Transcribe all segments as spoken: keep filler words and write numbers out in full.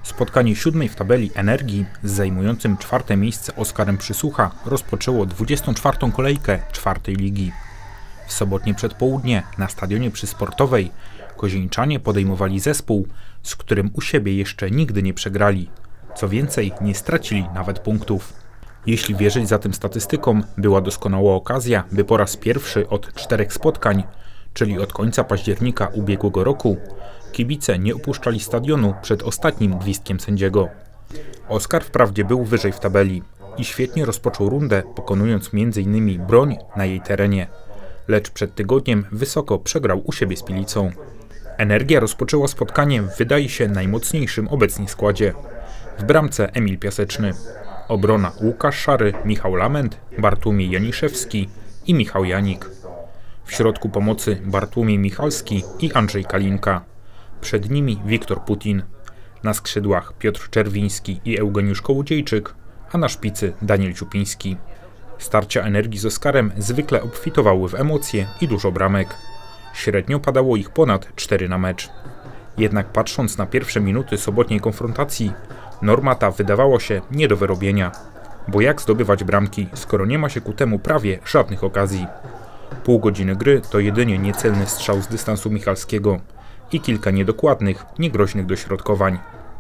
Spotkanie siódmej w tabeli Energii z zajmującym czwarte miejsce Oskarem Przysłucha rozpoczęło dwudziestą czwartą kolejkę czwartej ligi. W sobotnie przedpołudnie na stadionie przy Sportowej kozieńczanie podejmowali zespół, z którym u siebie jeszcze nigdy nie przegrali. Co więcej, nie stracili nawet punktów. Jeśli wierzyć zatem statystykom, była doskonała okazja, by po raz pierwszy od czterech spotkań, czyli od końca października ubiegłego roku, kibice nie opuszczali stadionu przed ostatnim gwizdkiem sędziego. Oskar wprawdzie był wyżej w tabeli i świetnie rozpoczął rundę, pokonując między innymi Broń na jej terenie, lecz przed tygodniem wysoko przegrał u siebie z Pilicą. Energia rozpoczęła spotkanie w wydaje się najmocniejszym obecnie składzie. W bramce Emil Piaseczny, obrona Łukasz Szary, Michał Lament, Bartłomiej Janiszewski i Michał Janik. W środku pomocy Bartłomiej Michalski i Andrzej Kalinka. Przed nimi Wiktor Putin. Na skrzydłach Piotr Czerwiński i Eugeniusz Kołodziejczyk, a na szpicy Daniel Ciupiński. Starcia Energii z Oskarem zwykle obfitowały w emocje i dużo bramek. Średnio padało ich ponad cztery na mecz. Jednak patrząc na pierwsze minuty sobotniej konfrontacji, norma ta wydawała się nie do wyrobienia. Bo jak zdobywać bramki, skoro nie ma się ku temu prawie żadnych okazji? Pół godziny gry to jedynie niecelny strzał z dystansu Michalskiego i kilka niedokładnych, niegroźnych dośrodkowań.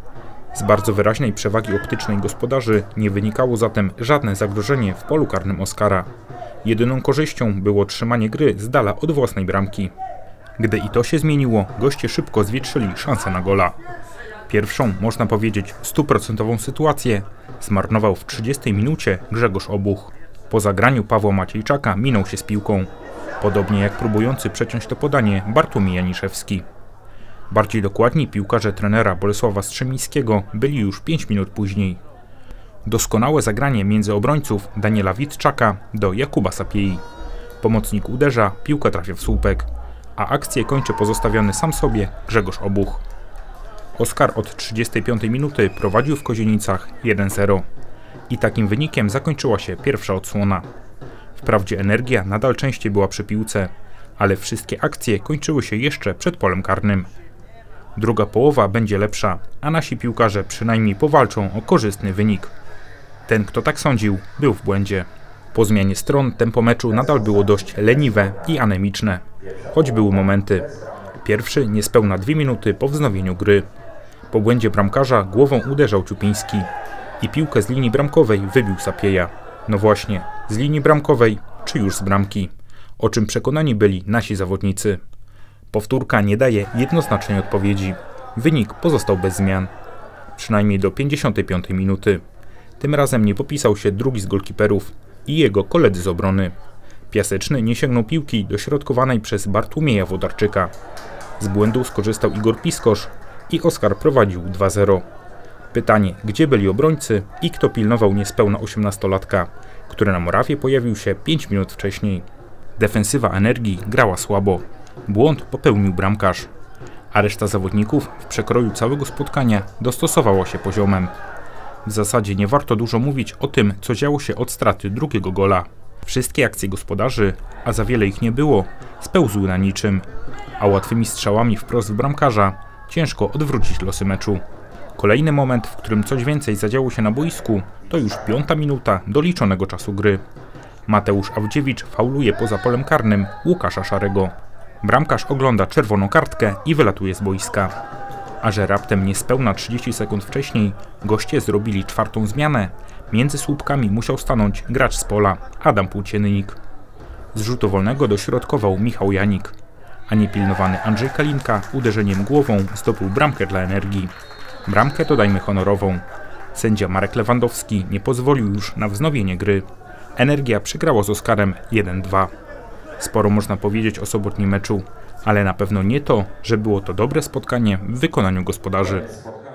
Z bardzo wyraźnej przewagi optycznej gospodarzy nie wynikało zatem żadne zagrożenie w polu karnym Oskara. Jedyną korzyścią było trzymanie gry z dala od własnej bramki. Gdy i to się zmieniło, goście szybko zwietrzyli szansę na gola. Pierwszą, można powiedzieć, stuprocentową sytuację zmarnował w trzydziestej minucie Grzegorz Obuch. Po zagraniu Pawła Maciejczaka minął się z piłką, podobnie jak próbujący przeciąć to podanie Bartłomiej Janiszewski. Bardziej dokładni piłkarze trenera Bolesława Strzemińskiego byli już pięć minut później. Doskonałe zagranie między obrońców Daniela Witczaka do Jakuba Sapiei. Pomocnik uderza, piłka trafia w słupek, a akcję kończy pozostawiony sam sobie Grzegorz Obuch. Oskar od trzydziestej piątej minuty prowadził w Kozienicach jeden zero. I takim wynikiem zakończyła się pierwsza odsłona. Wprawdzie Energia nadal częściej była przy piłce, ale wszystkie akcje kończyły się jeszcze przed polem karnym. Druga połowa będzie lepsza, a nasi piłkarze przynajmniej powalczą o korzystny wynik. Ten, kto tak sądził, był w błędzie. Po zmianie stron tempo meczu nadal było dość leniwe i anemiczne, choć były momenty. Pierwszy niespełna dwie minuty po wznowieniu gry. Po błędzie bramkarza głową uderzał Ciupiński i piłkę z linii bramkowej wybił Sapieja. No właśnie, z linii bramkowej czy już z bramki, o czym przekonani byli nasi zawodnicy. Powtórka nie daje jednoznacznej odpowiedzi. Wynik pozostał bez zmian. Przynajmniej do pięćdziesiątej piątej minuty. Tym razem nie popisał się drugi z golkiperów i jego koledzy z obrony. Piaseczny nie sięgnął piłki dośrodkowanej przez Bartłomieja Wodarczyka. Z błędu skorzystał Igor Piskosz i Oskar prowadził dwa zero. Pytanie, gdzie byli obrońcy i kto pilnował niespełna osiemnastolatka, który na murawie pojawił się pięć minut wcześniej. Defensywa Energii grała słabo. Błąd popełnił bramkarz, a reszta zawodników w przekroju całego spotkania dostosowała się poziomem. W zasadzie nie warto dużo mówić o tym, co działo się od straty drugiego gola. Wszystkie akcje gospodarzy, a za wiele ich nie było, spełzły na niczym, a łatwymi strzałami wprost w bramkarza ciężko odwrócić losy meczu. Kolejny moment, w którym coś więcej zadziało się na boisku, to już piąta minuta doliczonego czasu gry. Mateusz Awdziewicz fauluje poza polem karnym Łukasza Szarego. Bramkarz ogląda czerwoną kartkę i wylatuje z boiska. A że raptem niespełna trzydzieści sekund wcześniej goście zrobili czwartą zmianę, między słupkami musiał stanąć gracz z pola, Adam Płóciennik. Z rzutu wolnego dośrodkował Michał Janik, a niepilnowany Andrzej Kalinka uderzeniem głową zdobył bramkę dla Energii. Bramkę dodajmy honorową. Sędzia Marek Lewandowski nie pozwolił już na wznowienie gry. Energia przegrała z Oskarem jeden dwa. Sporo można powiedzieć o sobotnim meczu, ale na pewno nie to, że było to dobre spotkanie w wykonaniu gospodarzy.